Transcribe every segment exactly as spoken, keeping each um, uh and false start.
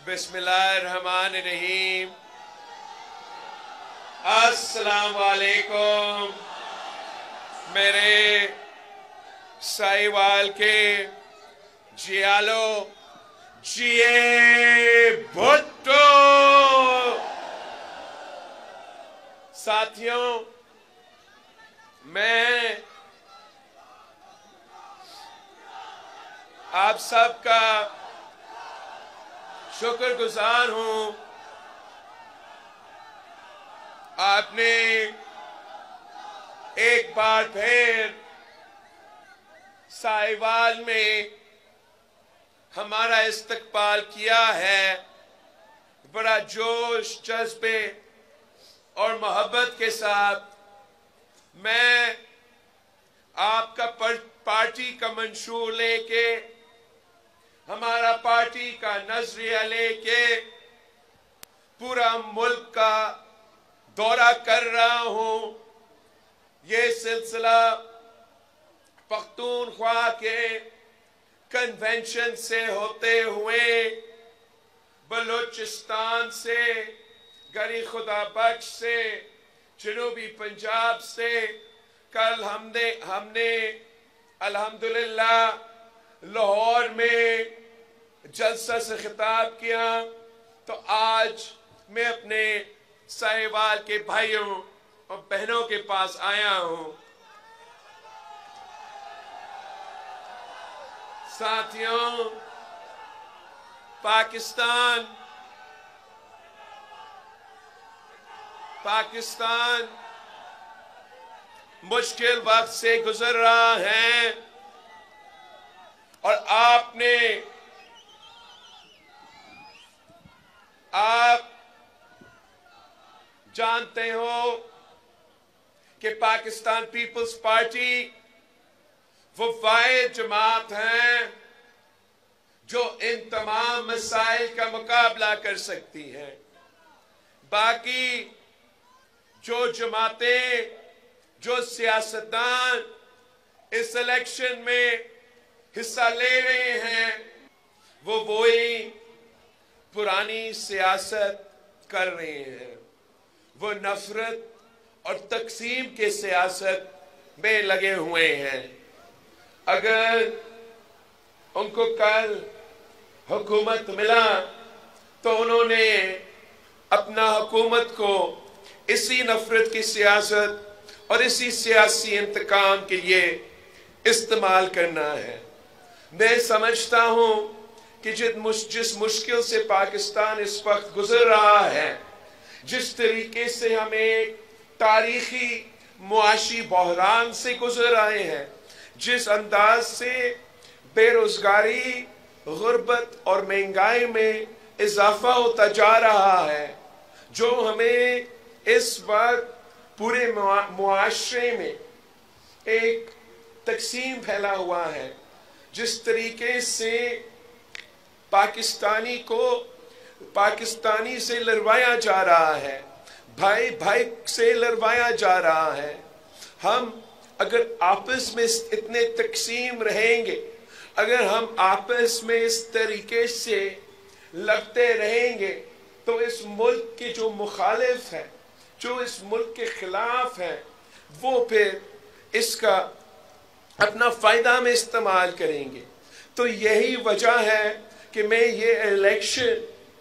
बिस्मिल्लाहिर्रहमानिर्रहीम। अस्सलाम वालेकुम। मेरे साहिवाल के जियालो जिए भुट्टो साथियों, मैं आप सबका शुक्रगुजार हूं। आपने एक बार फिर साहिवाल में हमारा इस्तकबाल किया है। बड़ा जोश, जज्बे और मोहब्बत के साथ मैं आपका पार्टी का मंशूर लेके, हमारा पार्टी का नजरिया लेके पूरा मुल्क का दौरा कर रहा हूं। ये सिलसिला पख्तूनख्वा के कन्वेंशन से होते हुए बलूचिस्तान से, गरी खुदा बख्श से, जनूबी पंजाब से, कल हमने हमने अल्हम्दुलिल्लाह लाहौर में जलसा से खिताब किया, तो आज मैं अपने साहिवाल के भाइयों और बहनों के पास आया हूं। साथियों, पाकिस्तान पाकिस्तान मुश्किल वक्त से गुजर रहा है और आपने आप जानते हो कि पाकिस्तान पीपल्स पार्टी वो वाहिद जमात है जो इन तमाम मसाइल का मुकाबला कर सकती है। बाकी जो जमातें, जो सियासतदान इस इलेक्शन में हिस्सा ले रहे हैं, वो वही पुरानी सियासत कर रहे हैं। वो नफरत और तकसीम के सियासत में लगे हुए हैं। अगर उनको कल हुकूमत मिला तो उन्होंने अपना हुकूमत को इसी नफरत की सियासत और इसी सियासी इंतकाम के लिए इस्तेमाल करना है। मैं समझता हूं कि जिस मुश्किल से पाकिस्तान इस वक्त गुजर रहा है, जिस तरीके से हम एक तारीखी मुआशी बहरान से गुजर रहे हैं, जिस अंदाज से बेरोजगारी, गुर्बत और महंगाई में इजाफा होता जा रहा है, जो हमें इस वक्त पूरे मुआशरे में एक तकसीम फैला हुआ है, जिस तरीके से पाकिस्तानी को पाकिस्तानी से लड़वाया जा रहा है, भाई भाई से लड़वाया जा रहा है। हम अगर आपस में इतने तकसीम रहेंगे, अगर हम आपस में इस तरीके से लड़ते रहेंगे, तो इस मुल्क के जो मुखालिफ है, जो इस मुल्क के खिलाफ है, वो फिर इसका अपना फायदा में इस्तेमाल करेंगे। तो यही वजह है कि मैं ये इलेक्शन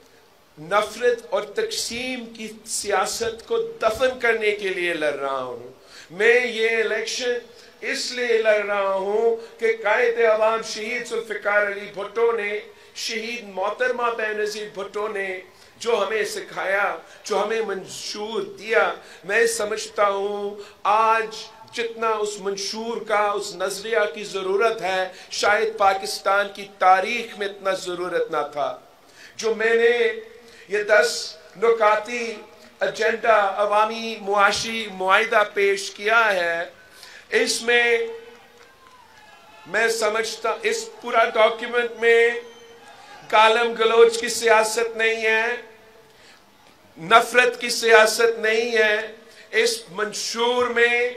नफरत और तकसीम की सियासत को दफन करने के लिए लड़ रहा हूं। मैं ये इलेक्शन इसलिए लड़ रहा हूं कि कायद अवाम शहीद जुल्फिकार अली भुट्टो ने, शहीद मोहतरमा बेनज़ीर भुट्टो ने जो हमें सिखाया, जो हमें मंशूर दिया, मैं समझता हूं आज जितना उस मंशूर का, उस नजरिया की जरूरत है, शायद पाकिस्तान की तारीख में इतना जरूरत ना था। जो मैंने ये दस नुकाती एजेंडा अवामी मुआशी मुआहिदा पेश किया है, इसमें मैं समझता इस पूरा डॉक्यूमेंट में गालम गलोच की सियासत नहीं है, नफरत की सियासत नहीं है। इस मंशूर में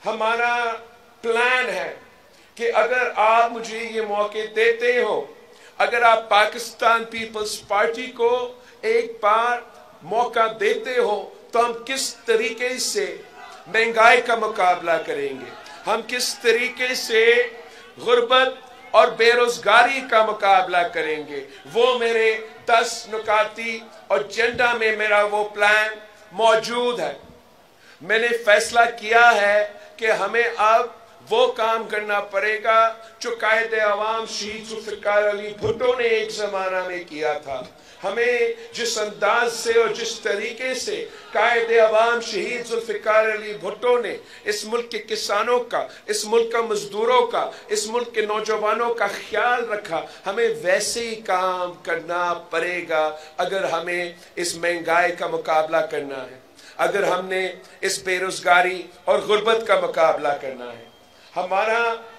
हमारा प्लान है कि अगर आप मुझे ये मौके देते हो, اگر آپ پاکستان پیپلز پارٹی کو ایک بار موقع دیتے ہو تو ہم کس طریقے سے مہنگائی کا مقابلہ کریں گے، ہم کس طریقے سے غربت اور بے روزگاری کا مقابلہ کریں گے، وہ میرے دس نکاتی ایجنڈا میں میرا وہ پلان موجود ہے۔ میں نے فیصلہ کیا ہے کہ ہمیں اب وہ کام کرنا پڑے گا جو قائد عوام شہید ذوالفقار علی بھٹو نے ایک زمانہ میں کیا تھا۔ ہمیں جس انداز سے اور جس طریقے سے قائد عوام شہید ذوالفقار علی بھٹو نے اس ملک کے کسانوں کا، اس ملک کے مزدوروں کا، اس ملک کے نوجوانوں کا خیال رکھا، ہمیں ویسے ہی کام کرنا پڑے گا اگر ہمیں اس مہنگائی کا مقابلہ کرنا ہے، اگر ہم نے اس بے روزگاری اور غربت کا مقابلہ کرنا ہے۔ ہمارا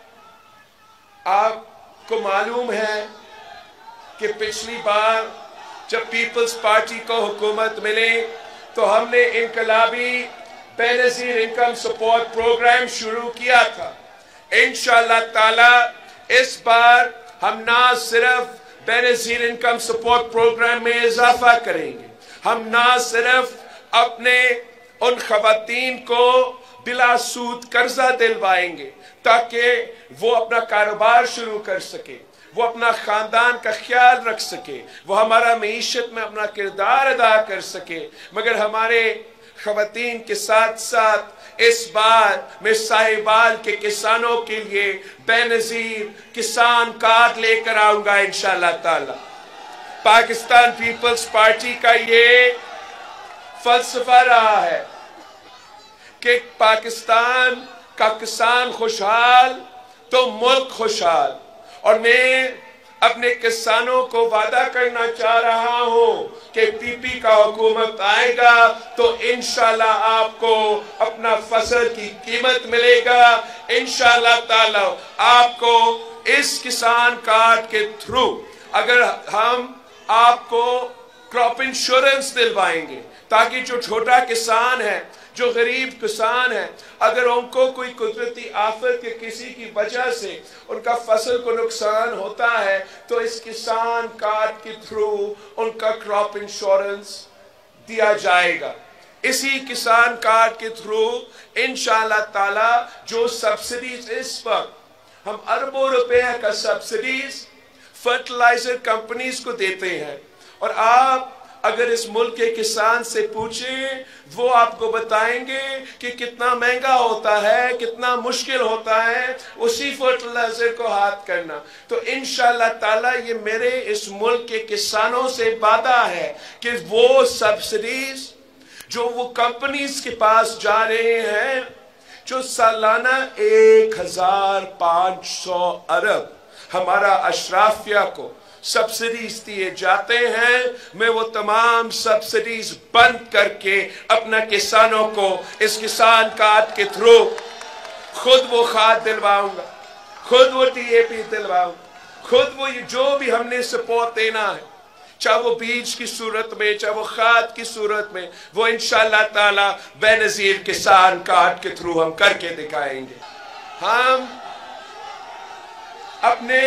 آپ کو معلوم ہے کہ پچھلی بار جب پیپلز پارٹی کو حکومت ملے تو ہم نے انقلابی بے نظیر انکم سپورٹ پروگرام شروع کیا تھا۔ انشاءاللہ تعالی اس بار ہم نہ صرف بے نظیر انکم سپورٹ پروگرام میں اضافہ کریں گے، ہم نہ صرف اپنے ان خواتین کو بلا سود قرضہ دلوائیں گے تاکہ وہ اپنا کاروبار شروع کر سکے، وہ اپنا خاندان کا خیال رکھ سکے، وہ ہمارا معیشت میں اپنا کردار ادا کر سکے، مگر ہمارے خواتین کے ساتھ ساتھ اس بار میں ساہیوال کے کسانوں کے لیے بے نظیر کسان کارڈ لے کر آؤں گا انشاءاللہ تعالی۔ پاکستان پیپلز پارٹی کا یہ فلسفہ رہا ہے کہ پاکستان کا کسان خوشحال تو ملک خوشحال، اور میں اپنے کسانوں کو وعدہ کرنا چاہ رہا ہوں کہ پی پی کا حکومت آئے گا تو انشاءاللہ آپ کو اپنا فصل کی قیمت ملے گا، انشاءاللہ تعالی آپ کو اس کسان کارڈ کے تھرو اگر ہم آپ کو کراپ انشورنس دلوائیں گے تاکہ جو چھوٹا کسان ہے، جو غریب کسان ہے، اگر ان کو کوئی قدرتی آفت کے کسی کی وجہ سے ان کا فصل کو نقصان ہوتا ہے تو اس کسان کارڈ کے تھرو ان کا کراپ انشورنس دیا جائے گا۔ اسی کسان کارڈ کے تھرو انشاءاللہ تعالی جو سبسڈیز اس وقت ہم اربوں روپے کا سبسڈیز فرٹیلائزر کمپنیز کو دیتے ہیں، اور آپ اگر اس ملک کے کسان سے پوچھیں وہ آپ کو بتائیں گے کہ کتنا مہنگا ہوتا ہے، کتنا مشکل ہوتا ہے اسی فرٹیلائزر کو ہاتھ کرنا۔ تو انشاءاللہ تعالی یہ میرے اس ملک کے کسانوں سے وعدہ ہے کہ وہ سبسڈیز جو وہ کمپنیز کے پاس جا رہے ہیں جو سالانہ ایک ہزار پانچ سو ارب ہمارا اشرافیہ کو سبسڈیز دیے جاتے ہیں، میں وہ تمام سبسڈیز بند کر کے اپنا کسانوں کو اس کسان کارڈ کے تھرو خود وہ کھاد دلواؤں گا، خود وہ ٹی اے پی دلواؤں گا، خود وہ جو بھی ہم نے سپورٹ دینا ہے، چاہے وہ بیج کی صورت میں، چاہے وہ کھاد کی صورت میں، وہ انشاءاللہ تعالی بے نظیر کسان کارڈ کے تھرو ہم کر کے دکھائیں گے۔ ہم اپنے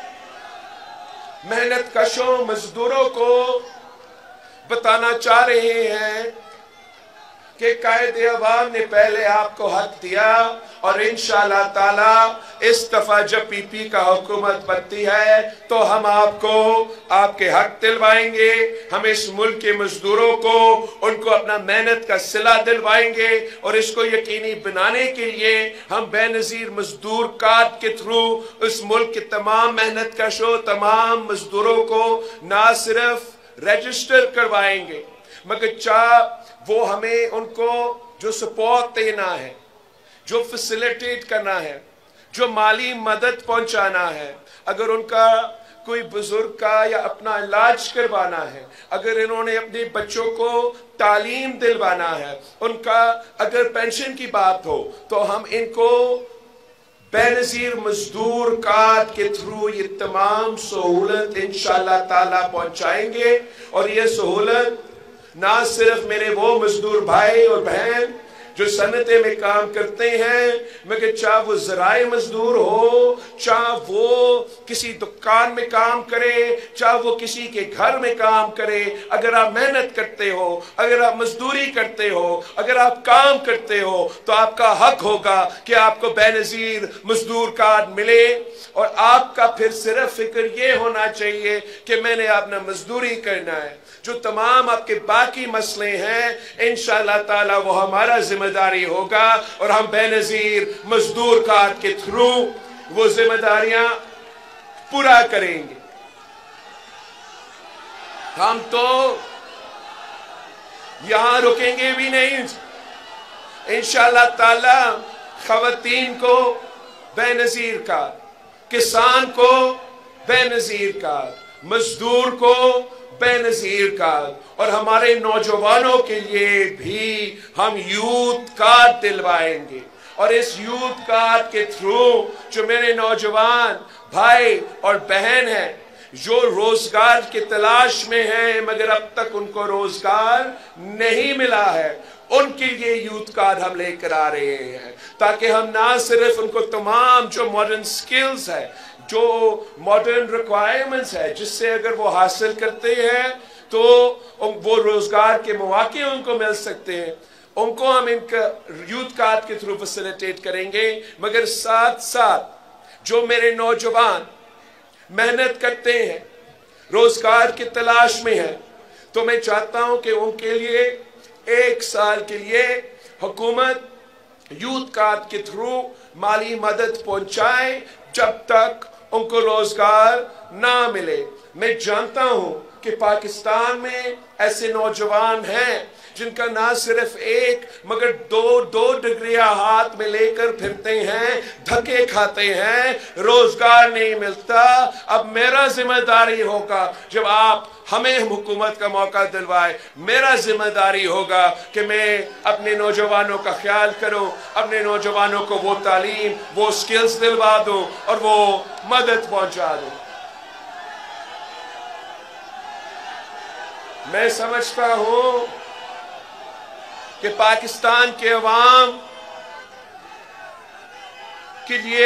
محنت کشوں مزدوروں کو بتانا چاہ رہے ہیں کہ قائد عوام نے پہلے آپ کو حق دیا، اور انشاءاللہ تعالی اس دفعہ جب پی پی کا حکومت بنتی ہے تو ہم آپ کو آپ کے حق دلوائیں گے، ہم اس ملک کے مزدوروں کو ان کو اپنا محنت کا صلہ دلوائیں گے، اور اس کو یقینی بنانے کے لیے ہم بے نظیر مزدور کارڈ کے تھرو اس ملک کے تمام محنت کشوں، تمام مزدوروں کو نہ صرف رجسٹر کروائیں گے مگر چاہ وہ ہمیں ان کو جو سپورٹ دینا ہے، جو فیسیلیٹیٹ کرنا ہے، جو مالی مدد پہنچانا ہے، اگر ان کا کوئی بزرگ کا یا اپنا علاج کروانا ہے، اگر انہوں نے اپنے بچوں کو تعلیم دلوانا ہے، ان کا اگر پینشن کی بات ہو تو ہم ان کو بے نظیر مزدور کارڈ کے تھرو یہ تمام سہولت انشاءاللہ تعالی پہنچائیں گے، اور یہ سہولت نہ صرف میرے وہ مزدور بھائی اور بہن جو صنعتیں میں کام کرتے ہیں، مگر چاہے وہ زراعی مزدور ہو، چاہے وہ کسی دکان میں کام کرے، چاہے وہ کسی کے گھر میں کام کرے، اگر آپ محنت کرتے ہو، اگر آپ مزدوری کرتے ہو، اگر آپ کام کرتے ہو، تو آپ کا حق ہوگا کہ آپ کو بے نظیر مزدور کارڈ ملے، اور آپ کا پھر صرف فکر یہ ہونا چاہیے کہ میں نے اپنا مزدوری کرنا ہے۔ جو تمام آپ کے باقی مسئلے ہیں انشاءاللہ تعالی وہ ہمارا ذمہ داری ہوگا، اور ہم بے نظیر مزدور کارڈ کے تھرو وہ ذمہ داریاں پورا کریں گے۔ ہم تو یہاں رکیں گے بھی نہیں، انشاءاللہ تعالی خواتین کو بے نظیر کارڈ، کسان کو بے نظیر کارڈ، مزدور کو بے نظیر کارڈ، اور ہمارے نوجوانوں کے لیے بھی ہم یوتھ کارڈ دلوائیں گے۔ اور اس یوتھ کارڈ کے تھرو جو میرے نوجوان بھائی اور بہن ہیں جو روزگار کی تلاش میں ہیں مگر اب تک ان کو روزگار نہیں ملا ہے، ان کے لیے یوتھ کارڈ ہم لے کر آ رہے ہیں، تاکہ ہم نہ صرف ان کو تمام جو ماڈرن سکلز ہے، جو ماڈرن ریکوائرمنٹس ہے، جس سے اگر وہ حاصل کرتے ہیں تو وہ روزگار کے مواقع ان کو مل سکتے ہیں، ان کو ہم ان کا یوتھ کارڈ کے تھرو فیسیلیٹیٹ کریں گے، مگر ساتھ ساتھ جو میرے نوجوان محنت کرتے ہیں، روزگار کی تلاش میں ہیں، تو میں چاہتا ہوں کہ ان کے لیے ایک سال کے لیے حکومت یوتھ کارڈ کے تھرو مالی مدد پہنچائے جب تک ان کو روزگار نہ ملے۔ میں جانتا ہوں کہ پاکستان میں ایسے نوجوان ہیں جن کا نہ صرف ایک مگر دو دو ڈگریاں ہاتھ میں لے کر پھرتے ہیں، دھکے کھاتے ہیں، روزگار نہیں ملتا۔ اب میرا ذمہ داری ہوگا، جب آپ ہمیں حکومت کا موقع دلوائے، میرا ذمہ داری ہوگا کہ میں اپنے نوجوانوں کا خیال کروں، اپنے نوجوانوں کو وہ تعلیم، وہ سکلز دلوا دوں اور وہ مدد پہنچا دوں۔ میں سمجھتا ہوں کہ پاکستان کے عوام کے لیے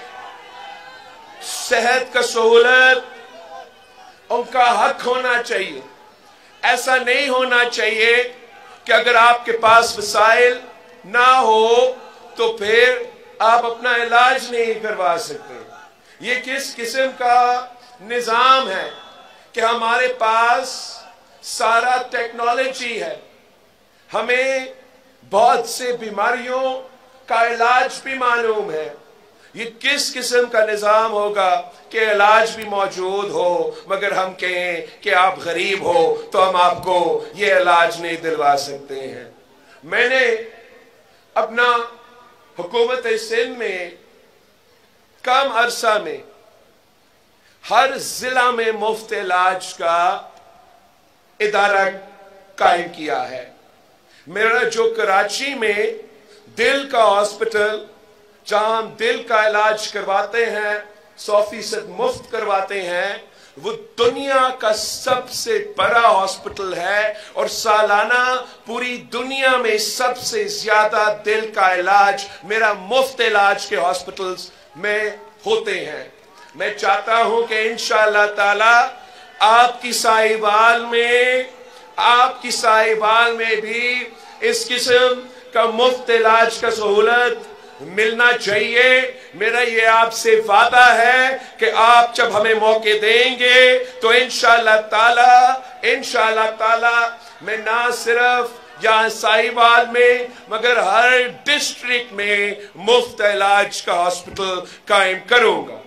صحت کا سہولت ان کا حق ہونا چاہیے۔ ایسا نہیں ہونا چاہیے کہ اگر آپ کے پاس وسائل نہ ہو تو پھر آپ اپنا علاج نہیں کروا سکتے۔ یہ کس قسم کا نظام ہے کہ ہمارے پاس سارا ٹیکنالوجی ہے، ہمیں بہت سے بیماریوں کا علاج بھی معلوم ہے، یہ کس قسم کا نظام ہوگا کہ علاج بھی موجود ہو مگر ہم کہیں کہ آپ غریب ہو تو ہم آپ کو یہ علاج نہیں دلوا سکتے ہیں۔ میں نے اپنا حکومت سندھ میں کم عرصہ میں ہر ضلع میں مفت علاج کا ادارہ قائم کیا ہے۔ میرا جو کراچی میں دل کا ہاسپٹل جہاں ہم دل کا علاج کرواتے ہیں، سو فیصد مفت کرواتے ہیں، وہ دنیا کا سب سے بڑا ہاسپٹل ہے، اور سالانہ پوری دنیا میں سب سے زیادہ دل کا علاج میرا مفت علاج کے ہاسپٹلز میں ہوتے ہیں۔ میں چاہتا ہوں کہ انشاءاللہ تعالی آپ کی ساہیوال میں آپ کی ساہیوال میں بھی اس قسم کا مفت علاج کا سہولت ملنا چاہیے۔ میرا یہ آپ سے وعدہ ہے کہ آپ جب ہمیں موقع دیں گے تو انشاءاللہ تعالی انشاءاللہ تعالی میں نہ صرف یہاں ساہیوال میں مگر ہر ڈسٹرکٹ میں مفت علاج کا ہاسپٹل قائم کروں گا۔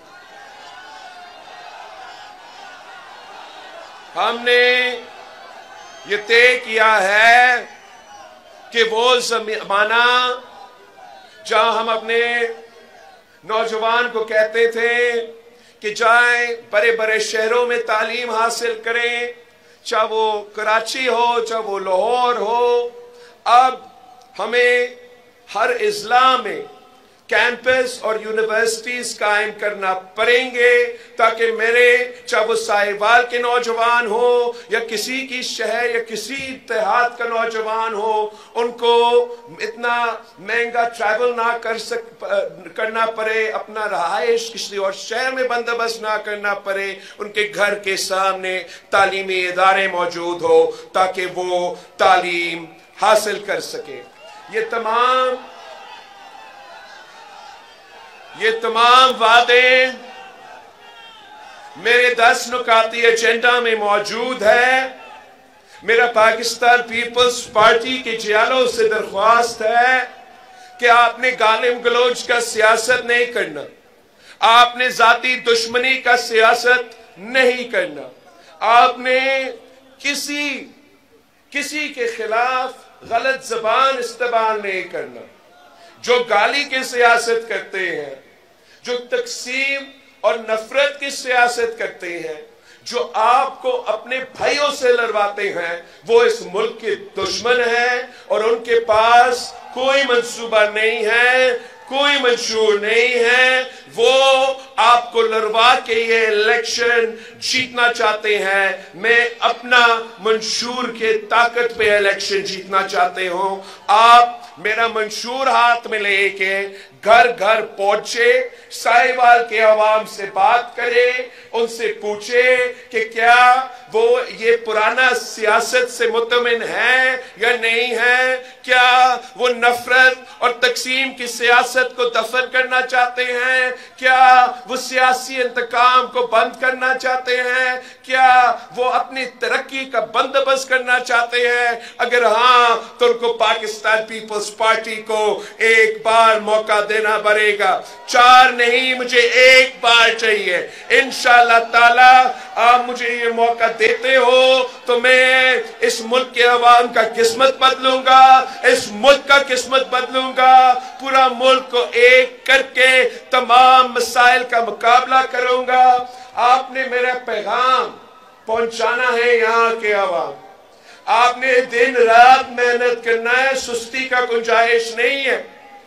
ہم نے یہ طے کیا ہے کہ وہ زمانہ جہاں ہم اپنے نوجوان کو کہتے تھے کہ جائیں بڑے بڑے شہروں میں تعلیم حاصل کریں، چاہے وہ کراچی ہو چاہے وہ لاہور ہو، اب ہمیں ہر اضلاع میں کیمپس اور یونیورسٹیز قائم کرنا پڑیں گے تاکہ میرے چاہے وہ سائیوال کے نوجوان ہو یا کسی کی شہر یا کسی اتحاد کا نوجوان ہو، ان کو اتنا مہنگا ٹریول نہ کر سک کرنا پڑے، اپنا رہائش کسی اور شہر میں بندوبست نہ کرنا پڑے، ان کے گھر کے سامنے تعلیمی ادارے موجود ہو تاکہ وہ تعلیم حاصل کر سکے۔ یہ تمام یہ تمام وعدے میرے دس نکاتی ایجنڈا میں موجود ہے۔ میرا پاکستان پیپلز پارٹی کے جیالوں سے درخواست ہے کہ آپ نے گالم گلوچ کا سیاست نہیں کرنا، آپ نے ذاتی دشمنی کا سیاست نہیں کرنا، آپ نے کسی کسی کے خلاف غلط زبان استعمال نہیں کرنا۔ جو گالی کی سیاست کرتے ہیں، جو تقسیم اور نفرت کی سیاست کرتے ہیں، جو آپ کو اپنے بھائیوں سے لڑواتے ہیں، وہ اس ملک کے دشمن ہیں اور ان کے پاس کوئی منصوبہ نہیں ہے، کوئی منشور نہیں ہے۔ وہ آپ کو لڑوا کے یہ الیکشن جیتنا چاہتے ہیں، میں اپنا منشور کے طاقت پہ الیکشن جیتنا چاہتے ہوں۔ آپ میرا منشور ہاتھ میں لے کے گھر گھر پہنچے، سائیوال کے عوام سے بات کرے، ان سے پوچھے کہ کیا وہ یہ پرانا سیاست سے مطمئن ہے یا نہیں ہے، کیا وہ نفرت اور تقسیم کی سیاست کو دفن کرنا چاہتے ہیں، کیا وہ سیاسی انتقام کو بند کرنا چاہتے ہیں، کیا وہ اپنی ترقی کا بندوبست کرنا چاہتے ہیں۔ اگر ہاں تو ان کو پاکستان پیپلز پارٹی کو ایک بار موقع دینا پڑے گا، چار نہیں، مجھے ایک بار چاہیے۔ انشاءاللہ تعالی آپ مجھے یہ موقع دیتے ہو تو میں اس ملک کے عوام کا قسمت بدلوں گا، اس ملک کا قسمت بدلوں گا، پورا ملک کو ایک کر کے تمام مسائل کا مقابلہ کروں گا۔ آپ نے میرا پیغام پہنچانا ہے یہاں کے عوام، آپ نے دن رات محنت کرنا ہے، سستی کا گنجائش نہیں ہے۔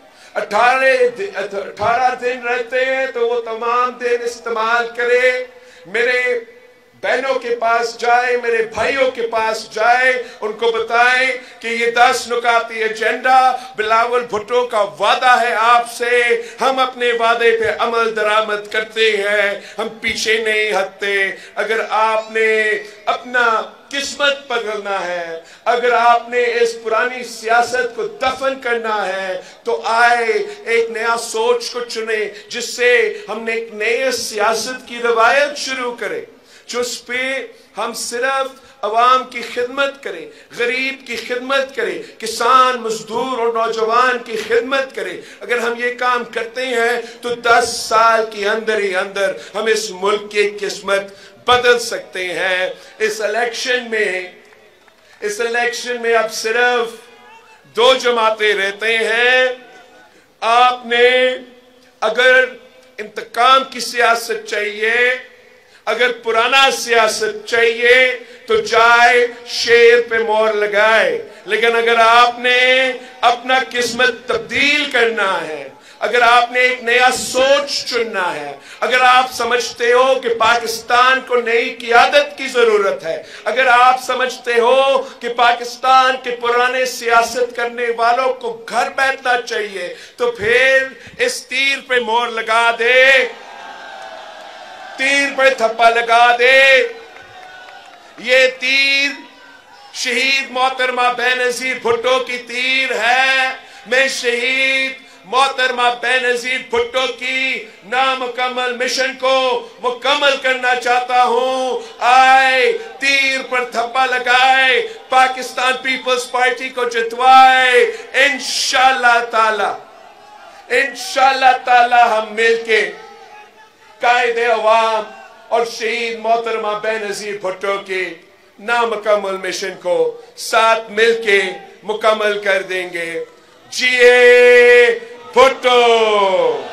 اٹھارہ دن رہتے ہیں تو وہ تمام دن استعمال کرے، میرے بہنوں کے پاس جائے، میرے بھائیوں کے پاس جائے، ان کو بتائیں کہ یہ دس نکاتی ایجنڈا بلاول بھٹو کا وعدہ ہے آپ سے، ہم اپنے وعدے پہ عمل درآمد کرتے ہیں، ہم پیچھے نہیں ہٹتے۔ اگر آپ نے اپنا قسمت بدلنا ہے، اگر آپ نے اس پرانی سیاست کو دفن کرنا ہے تو آئے ایک نیا سوچ کو چنے، جس سے ہم نے ایک نئے سیاست کی روایت شروع کرے، جس پہ ہم صرف عوام کی خدمت کریں، غریب کی خدمت کریں، کسان، مزدور اور نوجوان کی خدمت کریں۔ اگر ہم یہ کام کرتے ہیں تو دس سال کے اندر ہی اندر ہم اس ملک کی قسمت بدل سکتے ہیں۔ اس الیکشن میں اس الیکشن میں اب صرف دو جماعتیں رہتے ہیں۔ آپ نے اگر انتقام کی سیاست چاہیے، اگر پرانا سیاست چاہیے تو جائے شیر پہ مور لگائے، لیکن اگر آپ نے اپنا قسمت تبدیل کرنا ہے، اگر آپ نے ایک نیا سوچ چننا ہے، اگر آپ سمجھتے ہو کہ پاکستان کو نئی قیادت کی ضرورت ہے، اگر آپ سمجھتے ہو کہ پاکستان کے پرانے سیاست کرنے والوں کو گھر بیٹھنا چاہیے، تو پھر اس تیر پہ مور لگا دے، تیر پہ تھپا لگا دے۔ یہ تیر شہید محترمہ بینظیر بھٹو کی تیر ہے۔ میں شہید محترمہ بینظیر بھٹو کی نامکمل مشن کو مکمل کرنا چاہتا ہوں۔ آئے تیر پر تھپا لگائے، پاکستان پیپلز پارٹی کو جتوائے۔ انشاءاللہ تعالی انشاءاللہ تعالی ہم مل کے قائد عوام اور شہید محترمہ بینظیر بھٹو کے نامکمل مشن کو ساتھ مل کے مکمل کر دیں گے۔ جیے بھٹو!